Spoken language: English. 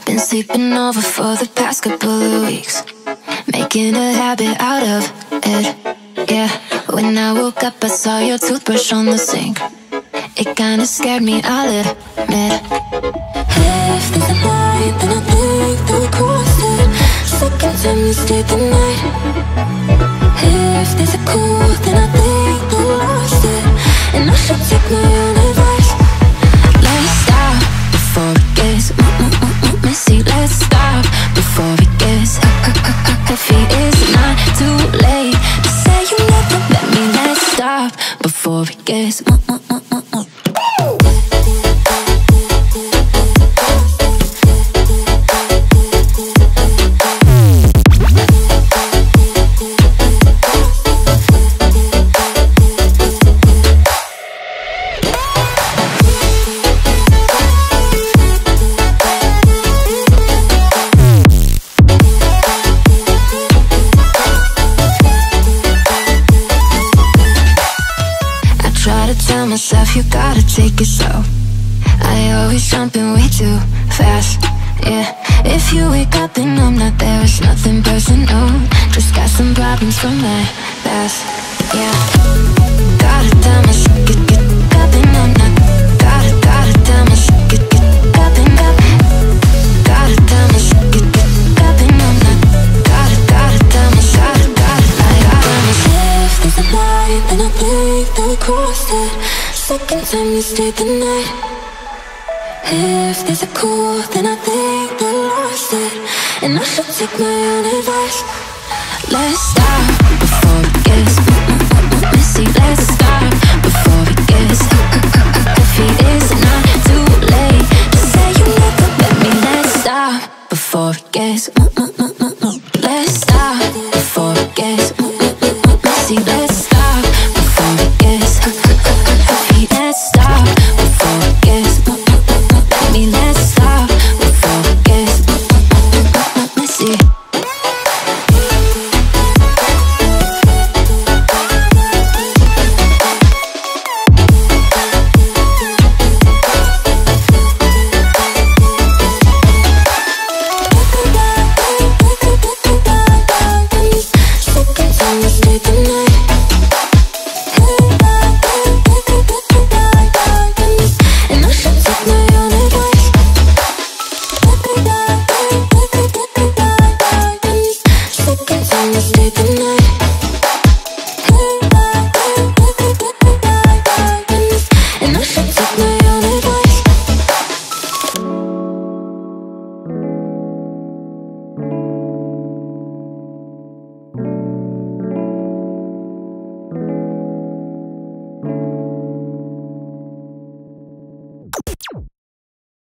Been sleeping over for the past couple of weeks, making a habit out of it, yeah. When I woke up I saw your toothbrush on the sink. It kinda scared me, I'll admit. If there's a line, then I think that we crossed it. Second time you stayed the night. If there's a cool, then I think that we lost it, and I should take my own advice. Let's stop before it gets messy. Let's stop before it gets heavy. It's not too late to say you never let me. Let's stop before it gets tell myself you gotta take it slow. I always jump in way too fast, yeah. If you wake up and I'm not there, it's nothing personal. Just got some problems from my past, yeah. Gotta tell myself get up and I'm not. Gotta tell myself get up and up. Gotta tell myself get up and I'm not. Gotta tell myself if there's a line, then I think that we crossed it. Second time you stayed the night. If there's a cool, then I think that we lost it, and I should take my own advice. Let's stop before it gets messy. Let's stop before it gets heavy. It's not too late to say you never let me. Let's stop before it gets